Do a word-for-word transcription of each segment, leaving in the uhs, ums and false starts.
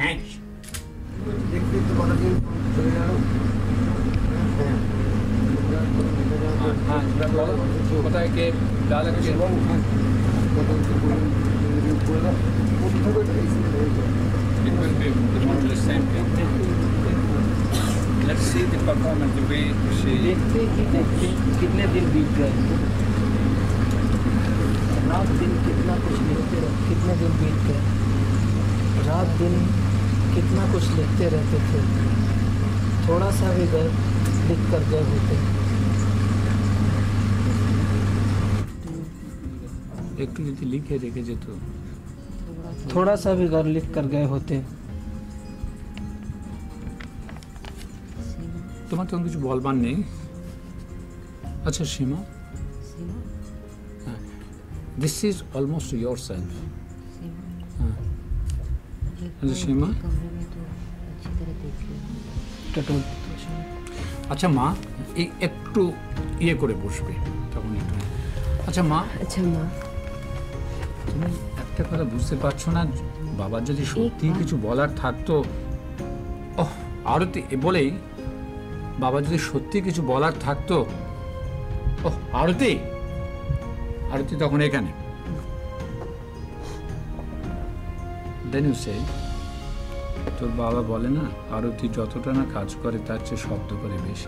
Thanks. देखते तो बड़ा दिन चले जाओ हाँ हाँ पता है कि डाला के it will be more or less same thing. Let's see the performance, the way she... देखते कि कितने दिन बीत गए, रात दिन कितना कुछ लिखते रहे, कितने दिन बीत गए, रात दिन कितना कुछ लिखते रहते थे, थोड़ा सा भी गए लिख कर गए होते। একটু যদি লিখে রেখে যেত, थोड़ा सा भी घर लिख कर गए होते। তোমার তো কিছু বলবার নেই। আচ্ছা সীমা, this is almost yourself. আচ্ছা সীমা, আচ্ছা মা এই একটু ইয়ে করে বসবে তখন একটু। আচ্ছা মা, আচ্ছা মা, তুমি একটা কথা বুঝতে পারছো না, বাবার যদি সত্যি কিছু বলার থাকতো, ওহ আরতি বলেই বাবা যদি সত্যি কিছু বলার থাকতো, ওহ আরতি আরতি তখন এখানে। Then you say, তোর বাবা বলে না আরতি যতটা না কাজ করে তার চেয়ে শব্দ করে বেশি।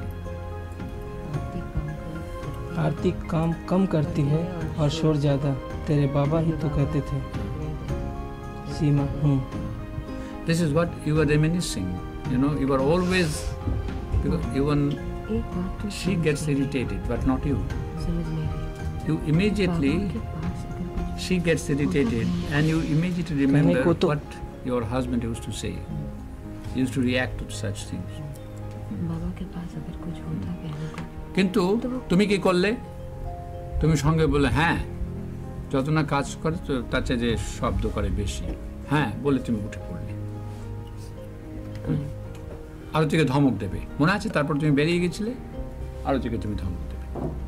आरती काम कम करती है और शोर ज्यादा, तेरे बाबा ही तो कहते थे। सीमा, हूँ। This is what you are reminiscing. You know, you are always, because even she gets irritated, but not you. You immediately, she gets irritated, and you immediately remember what your husband used to say. He used to react to such things. কিন্তু তুমি কি করলে? তুমি সঙ্গে বলে হ্যাঁ যত না কাজ করে তার চেয়ে যে শব্দ করে বেশি, হ্যাঁ বলে তুমি উঠে পড়লে। আরো থেকে ধমক দেবে মনে আছে, তারপর তুমি বেরিয়ে গেছিলে, আরো থেকে তুমি ধমক দেবে।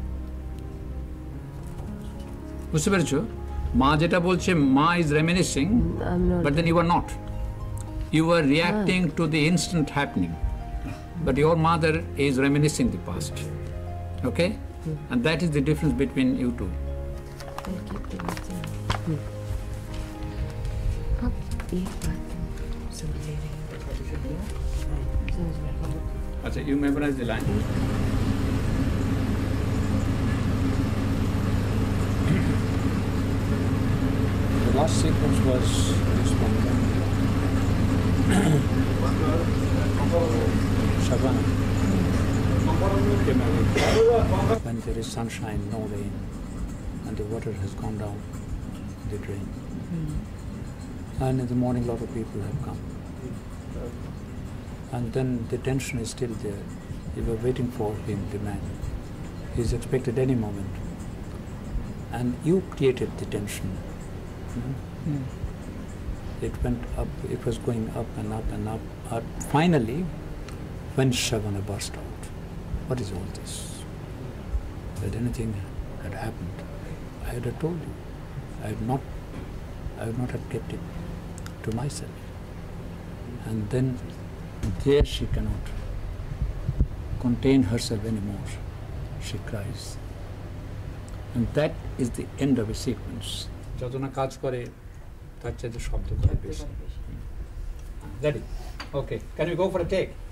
বুঝতে পেরেছো? মা যেটা বলছে, মা is reminiscing, but then you are not, you are reacting to the instant happening, but your mother is reminiscing the past. Okay? Hmm. And that is the difference between you two. Achha, you memorize the line? The last sequence was this one. Shabana. When there is sunshine, no rain, and the water has gone down the drain. Mm. And in the morning, a lot of people have come. And then the tension is still there. You were waiting for him, the man. He is expected any moment. And you created the tension. Mm. Mm. It went up, it was going up and up and up. Uh, finally, when Shavana burst out, what is all this? That anything had happened, I had told you. I would not, I would not have kept it to myself. And then there she cannot contain herself anymore. She cries. And that is the end of a sequence. Jatona kaaj kore, তার চাইতে শব্দ করে বেশি। Ready? Okay. Can we go for a take?